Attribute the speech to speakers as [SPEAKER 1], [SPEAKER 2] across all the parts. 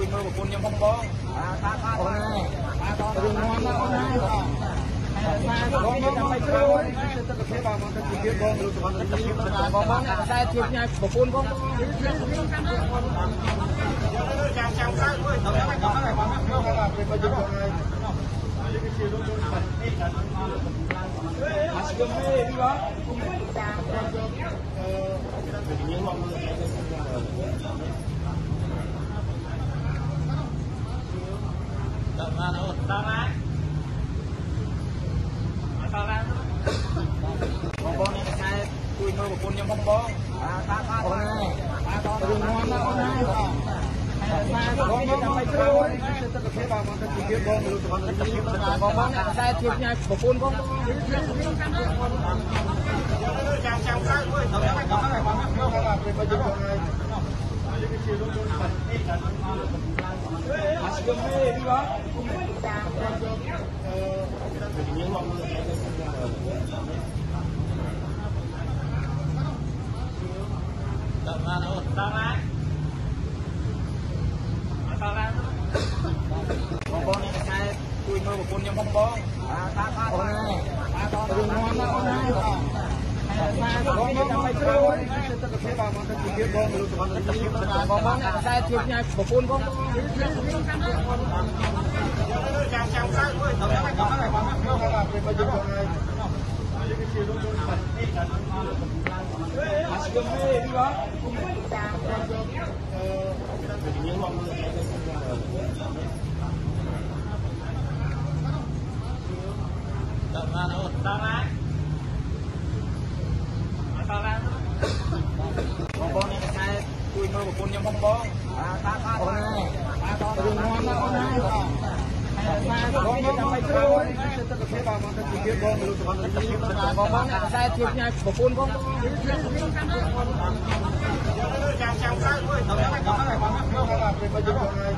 [SPEAKER 1] មើលប្រពន្ធខ្ញុំផងបងអូនហើយរឿងងន់ណាអូនហើយបងមកជួយទឹកកាហ្វេបងមកទៅជាបងលើសុវណ្ណរាជបងតែជួយញ៉ាំប្រពន្ធផងចាំក្រោយមើលទៅបងមកពេលមកយើងហើយអាស្គមទេពីបងញ៉ាំមកដល់ណាអូដល់ណាបងនេះតែជួយមើលប្រពន្ធខ្ញុំផងបងអូនហើយរឿងងន់ណាអូនហើយបងមកជួយទឹកកាហ្វេបងមកទៅជាបងលើសុវណ្ណរាជបងតែជួយញ៉ាំប្រពន្ធផងចាំក្រោយមើលទៅបងមកពេលមកយើងហើយអាស្គមទេពីបងញ៉ាំមកដល់ណាអូដល់ណាបងនេះតែជួយមើលប្រពន្ធខ្ញុំផងបងអូនហើយរឿងងន់ណាអូនហើយបងមកជួយទឹកកាហ្វេបងមកទៅជាបងលើសុវណ្ណរាជបងតែជួយញ៉ាំប្រពន្ធផងចាំក្រោយមើលទៅបងមកពេលមកយើងហើយអាស្គមទេពីបងញ៉ាំមកដល់ណាអូដល់ណាបងនេះតែជួយមើលប្រពន្ធខ្ញុំផងបងអូនហើយរឿងងន់ណាអូនហើយបងមកជួយទឹកកាហ្វេបងមកទៅជាបងលើសុវណ្ណរាជបងតែជួយញ៉ាំប្រពន្ធផងចាំក្រោយមើលទៅបងមកពេលមកយើងហើយ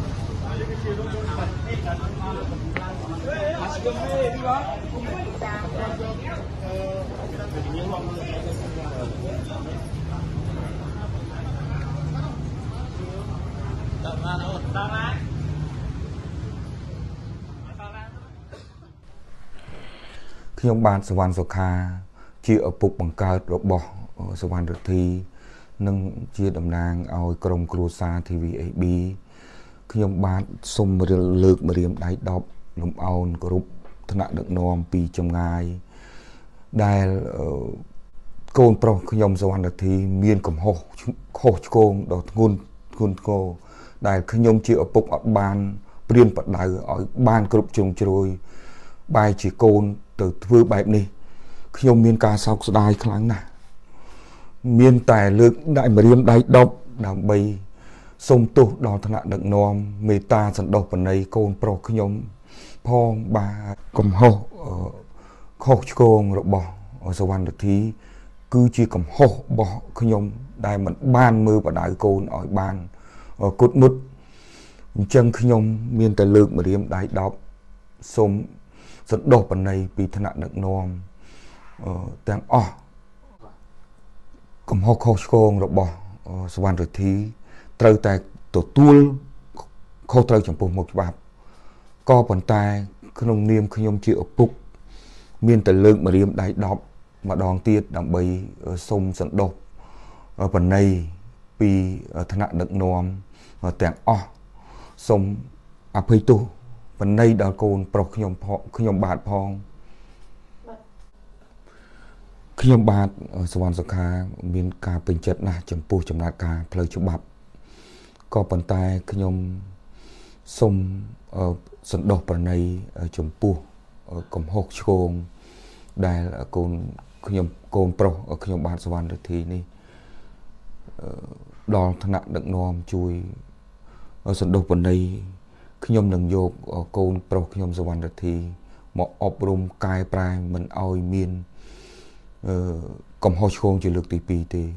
[SPEAKER 1] អាស្គមទេពីបងញ៉ាំមកដល់ណាអូដល់ណា
[SPEAKER 2] ខ្ញុំបានសវណ្ណសុខាជាឪពុកបង្កើតរបស់សវណ្ណរិទ្ធីនិងជាតំណាងឲ្យក្រុមគ្រួសារ TVFB ខ្ញុំបាទសូមលើកម្រាមដៃ10លំអោនគោរពថ្នាក់ដឹកនាំពីចម្ងាយដែលកូនប្រុសខ្ញុំសវណ្ណរិទ្ធីមានកំហុសខុសឆ្គងដ៏ធ្ងន់ធ្ងរដែលខ្ញុំជាឪពុកអត់បានព្រៀនបដៅឲ្យបានគ្រប់ជ្រុងជ្រោយបែរជាកូនទៅធ្វើបែបនេះខ្ញុំមានការសោកស្ដាយខ្លាំងណាស់មានតែលើកដៃម្រាមដៃ10ដើម្បីសូមទោសដល់ថ្នាក់ដឹកនាំមេត្តាសន្តោសប្រណីកូនប្រុសខ្ញុំផងបាទកំហុសខុសឆ្គងរបស់សវណ្ណរិទ្ធីគឺជាកំហុសរបស់ខ្ញុំដែលមិនបានមើលបដៅកូនឲ្យបានគុតមុតអញ្ចឹងខ្ញុំមានតែលើកម្រាមដៃ10សូមសន្តោសប្រណីពីថ្នាក់ដឹកនាំទាំងអស់កំហុសខុសឆ្គងរបស់សវណ្ណរិទ្ធីត្រូវតែទទួលខុសត្រូវចំពោះមុខច្បាប់ក៏ប៉ុន្តែក្នុងនាមខ្ញុំជាឪពុកមានតែលើកម្រាមដៃ10ម្ដងទៀតដើម្បីសូមសន្តោសប្រណីពីថ្នាក់ដឹកនាំទាំងអស់សូមអភ័យទោសប្រណីដល់កូនប្រុសខ្ញុំបាទផងខ្ញុំបាទសវណ្ណសុខាមានការពេញចិត្តណាស់ចំពោះចំណាត់ការផ្លូវច្បាប់ក៏ប៉ុន្តែខ្ញុំសូមសន្តោសប្រណីចំពោះកំហុសឆ្គងដែលកូនប្រុសខ្ញុំបាទសវណ្ណរិទ្ធីនេះដល់ថ្នាក់ដឹកនាំជួយសន្តោសប្រណីខ្ញុំនឹងយកកូនប្រុសខ្ញុំសវណ្ណរិទ្ធីមកអប់រំកែប្រែមិនឲ្យមានកំហុសឆ្គងជាលើកទី2ទេ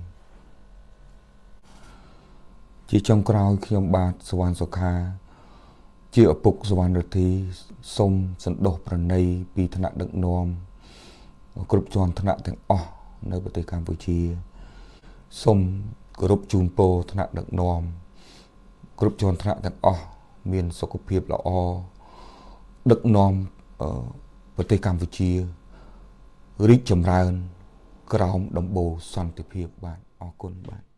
[SPEAKER 2] ជាចុងក្រោយខ្ញុំបាទសវណ្ណសុខាជាឪពុកសវណ្ណរិទ្ធីសូមសន្តោសប្រណីពីថ្នាក់ដឹកនាំគ្រប់ជាន់ថ្នាក់ទាំងអស់នៅប្រទេសកម្ពុជាសូមគោរពជូនពរថ្នាក់ដឹកនាំគ្រប់ជាន់ថ្នាក់ទាំងអស់មានសុខភាពល្អដឹកនាំប្រទេសកម្ពុជារីកចម្រើនក្រោមដំបូលសន្តិភាពបាទអរគុណបាទ